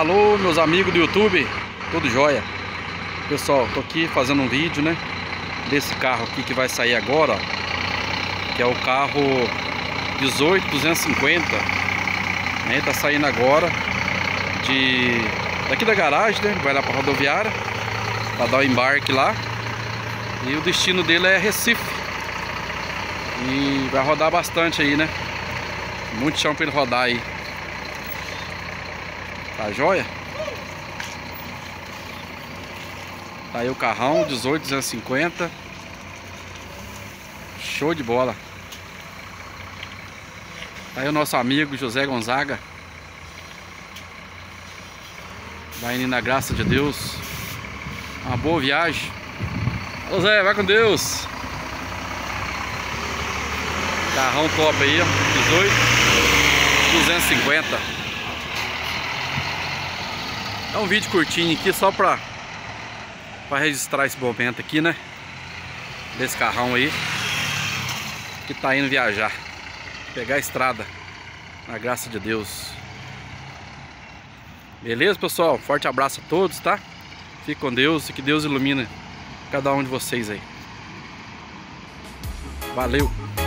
Alô, meus amigos do YouTube, tudo jóia? Pessoal, tô aqui fazendo um vídeo, né, desse carro aqui que vai sair agora, ó, que é o carro 18250, né, tá saindo agora daqui da garagem, né, vai lá pra rodoviária, pra dar o embarque lá, e o destino dele é Recife, e vai rodar bastante aí, né, muito chão pra ele rodar aí. Tá jóia? Tá aí o carrão 18250. Show de bola. Tá aí o nosso amigo José Gonzaga. Vai indo na graça de Deus. Uma boa viagem. José, vai com Deus. Carrão top aí, ó. 18250. É um vídeo curtinho aqui só pra registrar esse momento aqui, né? Desse carrão aí que tá indo viajar, pegar a estrada, na graça de Deus. Beleza, pessoal? Forte abraço a todos, tá? Fique com Deus e que Deus ilumine cada um de vocês aí. Valeu!